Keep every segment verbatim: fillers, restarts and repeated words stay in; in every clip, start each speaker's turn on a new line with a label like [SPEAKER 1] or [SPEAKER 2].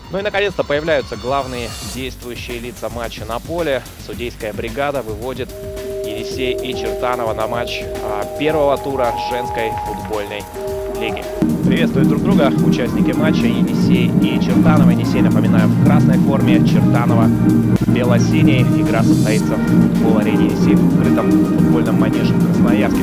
[SPEAKER 1] Ну и наконец-то появляются главные действующие лица матча на поле. Судейская бригада выводит Енисей и Чертанова на матч а, первого тура женской футбольной лиги. Приветствую друг друга участники матча Енисей и Чертанова. Енисей, напоминаю, в красной форме, Чертанова бело-синей. Игра состоится в футбол-арене Енисей в открытом футбольном манеже в Красноярске.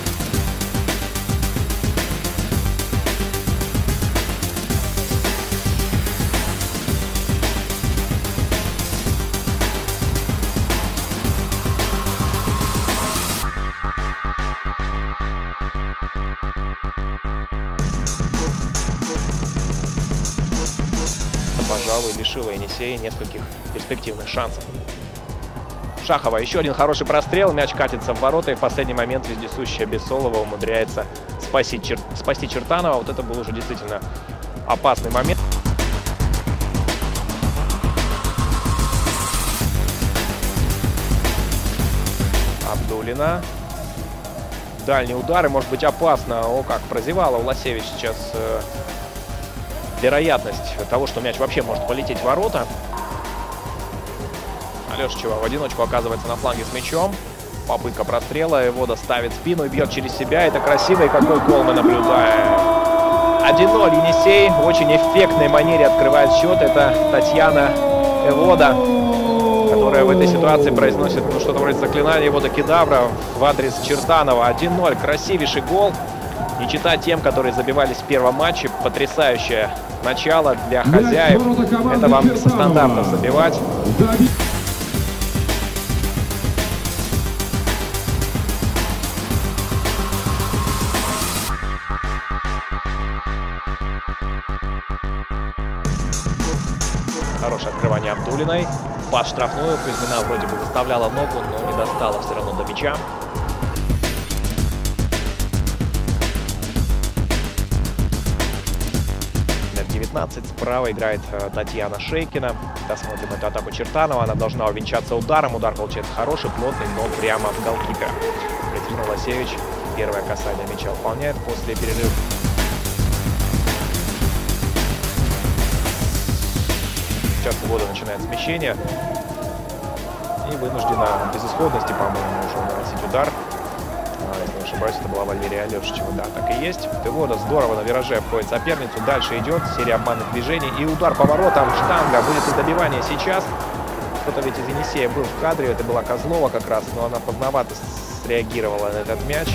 [SPEAKER 1] Пожалуй, лишила Енисея нескольких перспективных шансов. Шахова. Еще один хороший прострел. Мяч катится в ворота. И в последний момент вездесущая Бессолова умудряется спасти, чер... спасти Чертанова. Вот это был уже действительно опасный момент. Абдулина. Дальний удар. И может быть опасно. О, как прозевала Власевич сейчас... Э... вероятность того, что мяч вообще может полететь в ворота. Алеша Чува в одиночку оказывается на фланге с мячом. Попытка прострела. Его доставит спину и бьет через себя. Это красивый какой гол мы наблюдаем. один ноль. Енисей в очень эффектной манере открывает счет. Это Татьяна Эвода, которая в этой ситуации произносит ну, что-то вроде заклинания Эвода Кедавра в адрес Чертанова. один ноль. Красивейший гол. Не читать тем, которые забивались в первом матче. Потрясающее начало для хозяев. Это вам не со стандартов забивать. Хорошее открывание Абдулиной. Под штрафную. Кузьмина вроде бы выставляла ногу, но не достала все равно до мяча. девятнадцать. Справа играет э, Татьяна Шейкина. Досмотрим эту атаку Чертанова. Она должна увенчаться ударом. Удар получается хороший, плотный, но прямо в голкипера. Екатерина Власевич первое касание мяча выполняет после перерыва. Сейчас Вода начинает смещение. И вынуждена в безысходности, по-моему, уже наносить удар. Если не ошибаюсь, это была Валерия Алешичева. Да, так и есть. Вода здорово на вираже обходит соперницу. Дальше идет серия обманных движений. И удар по воротам. Штанга. Будет ли добивание сейчас? Кто-то ведь из Енисея был в кадре. Это была Козлова как раз. Но она поздновато среагировала на этот мяч.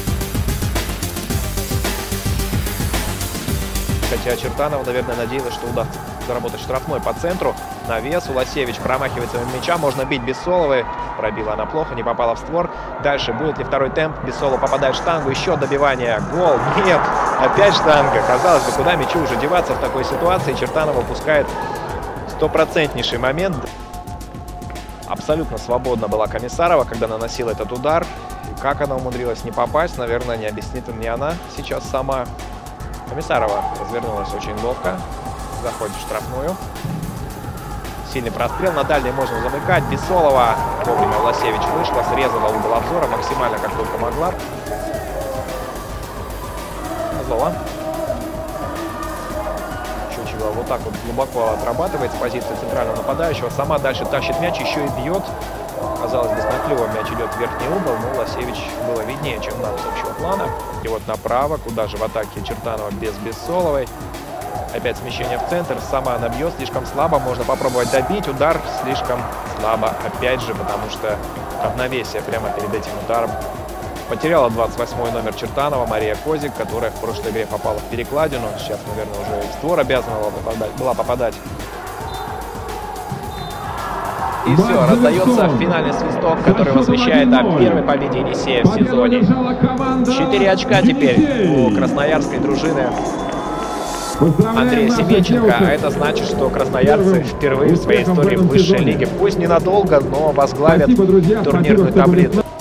[SPEAKER 1] Хотя Чертанова, наверное, надеялась, что удастся заработать штрафной по центру. Навес. Уласевич промахивается на мяча. Можно бить Бессоловой. Пробила она плохо, не попала в створ. Дальше будет ли второй темп? Бессолова попадает в штангу. Еще добивание. Гол. Нет. Опять штанга. Казалось бы, куда мячу уже деваться в такой ситуации. Чертанова упускает стопроцентнейший момент. Абсолютно свободна была Комиссарова, когда наносила этот удар. И как она умудрилась не попасть, наверное, не объяснит мне она сейчас сама. Комиссарова развернулась очень ловко. Заходит в штрафную. Сильный прострел. На дальний можно замыкать. Бессолова. Вовремя Власевич вышла, срезала угол обзора максимально, как только могла. Зола. Чучева вот так вот глубоко отрабатывает с позиции центрального нападающего. Сама дальше тащит мяч, еще и бьет. Казалось бы, с наклевом мяч идет в верхний угол, но Власевич было виднее, чем нам с общего плана. И вот направо, куда же в атаке Чертанова без Бессоловой. Опять смещение в центр. Сама она бьет слишком слабо. Можно попробовать добить. Удар слишком слабо. Опять же, потому что равновесие прямо перед этим ударом потеряла двадцать восьмой номер Чертанова Мария Козик, которая в прошлой игре попала в перекладину. Сейчас, наверное, уже в створ обязана была попадать. Была попадать. И все, раздается финальный свисток, который возвещает о первой победе Енисея в сезоне. Четыре очка теперь у красноярской дружины Андрея Семенченко. А это значит, что красноярцы впервые в своей истории в высшей лиге, пусть ненадолго, но возглавят турнирную таблицу.